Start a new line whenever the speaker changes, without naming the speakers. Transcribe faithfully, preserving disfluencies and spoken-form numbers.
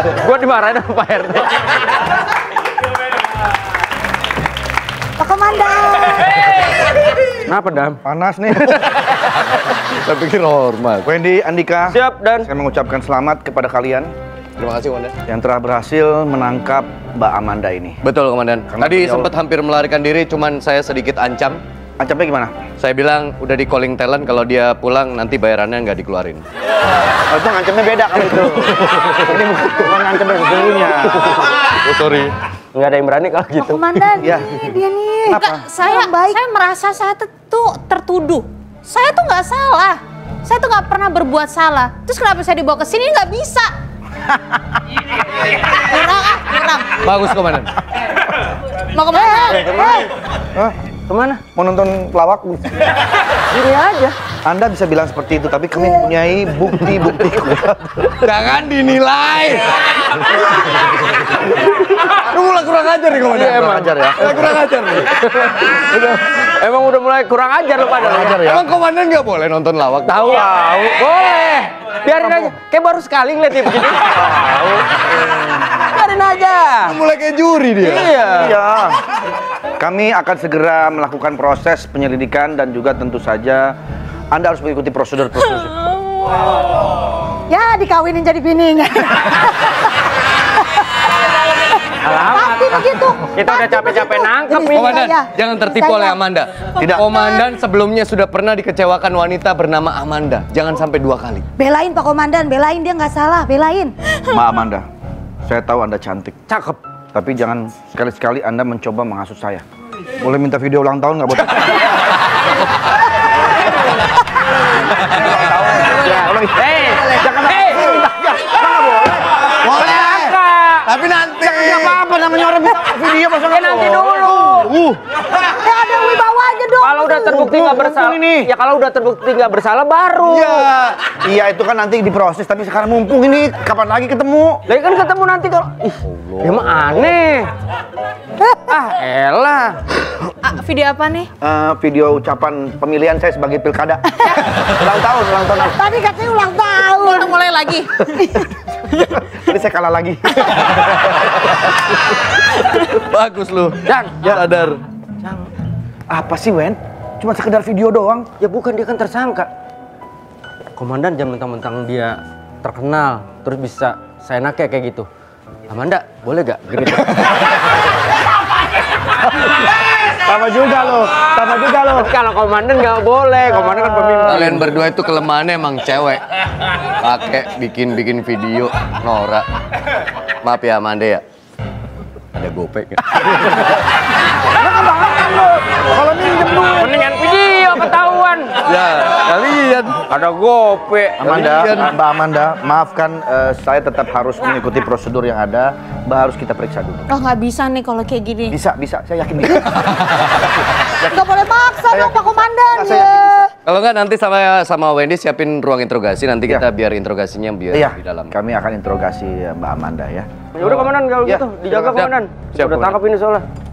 Gua dimarahin sama Pak R T.
Pak Komandan.
Kenapa, Dam?
Panas nih.
Saya pikir hormat.
Wendy, Andika.
Siap, Dan.
Saya mengucapkan selamat kepada kalian
Terima kasih, Komandan.
yang telah berhasil menangkap Mbak Amanda ini.
Betul, Komandan.
Karena
Tadi
beliau-
sempat hampir melarikan diri, cuman saya sedikit ancam.
Ancamnya gimana?
Saya bilang udah di calling talent, kalau dia pulang nanti bayarannya nggak dikeluarin.
Oh, itu ngancamnya beda kalau itu. Ini bukan, bukan ngancamnya sesungguhnya.
Oh, sorry.
Nggak ada yang berani kalau
Pak
gitu.
Komandan,
Ya.
ini dia nih.
Kenapa?
Saya, saya merasa saya tuh tertuduh. Saya tuh nggak salah. Saya tuh nggak pernah berbuat salah. Terus kenapa saya dibawa ke sini nggak bisa? Kurang ah, kurang.
Bagus, Komandan.
Mau kemana?
Hah?
Kemana?
Mau nonton pelawak?
Ini aja.
Anda bisa bilang seperti itu, tapi kami mempunyai bukti-bukti kuat.
Jangan dinilai. Lu mulai kurang ajar nih, Komandan.
Iya, emang ajar ya.
Mulai kurang ajar nih.
Emang udah mulai kurang ajar lu pada.
Ajar ya.
Emang Komandan nggak boleh nonton lawak?
Tahu, tahu. Boleh. Biarin aja. Kayak baru sekali ngeliat dia begini. Tahu. Biarin aja.
Mulai kayak juri dia.
Iya.
Iya. Kami akan segera melakukan proses penyelidikan dan juga tentu saja Anda harus mengikuti prosedur-prosedur.
Ya, dikawinin jadi bininya. Pasti begitu.
Kita udah capek-capek nangkep
Jadi
ini.
Komandan,
saya.
jangan tertipu
Saya.
oleh Amanda.
Tidak.
Komandan sebelumnya sudah pernah dikecewakan wanita bernama Amanda. Jangan sampai dua kali.
Belain Pak Komandan, belain dia nggak salah, belain.
Mbak Amanda, saya tahu Anda cantik,
Cakep.
tapi jangan sekali-sekali Anda mencoba menghasut saya. Boleh minta video ulang tahun nggak buat?
Hei, jangan. Hei.
Boleh.
Kak.
Tapi nanti.
Nggak apa-apa namanya orang minta video masa
Ya nanti dulu.
Uh,
Ya ada wibawa aja dong.
Kalau udah terbukti nggak bersalah,
ini.
ya kalau udah terbukti nggak bersalah baru.
Iya.
Iya itu kan nanti diproses, tapi sekarang mumpung ini kapan lagi ketemu?
Lagi kan ketemu nanti kalau, ih, emang aneh. Ah, elah.
Ah, video apa nih?
Eh, video ucapan pemilihan saya sebagai pilkada. ulang tahun, ulang tahun.
Tadi katanya ulang tahun.
Udah mulai lagi.
Jadi saya kalah lagi.
Bagus lu.
Dan,
Ya. Sadar.
Apa sih Wen? Cuma sekedar video doang.
ya bukan dia kan tersangka. Komandan jangan mentang-mentang dia terkenal, terus bisa seenaknya kayak gitu. Amanda, boleh gak? Gitu.
Sama juga lo, sama juga lo.
Kalau komandan nggak boleh, komandan kan pemimpin.
Kalian berdua itu kelemahannya emang cewek. Pakai bikin-bikin video norak. Maaf ya Amanda ya. Ada gopek ya.
Kalau minjem duit, mendingan video ketahuan.
Ya, kalian.
Ada gope.
Amanda, Mbak Amanda, maafkan eh, saya tetap harus mengikuti prosedur yang ada. Mbak harus kita periksa dulu.
Oh nggak bisa nih kalau kayak gini.
Bisa, bisa, saya yakin bisa.
Nggak boleh maksa dong Pak Komandan
Saya
ya.
yakin bisa.
Kalau nggak nanti sama sama Wendy siapin ruang interogasi. Nanti kita biar interogasinya biar
Iya,
di dalam.
kami akan interogasi Mbak Amanda ya.
Ya udah komandan kalau
Ya,
gitu, dijaga
silakan.
komandan.
Siap,
Udah
Komandan.
tangkap ini soalnya.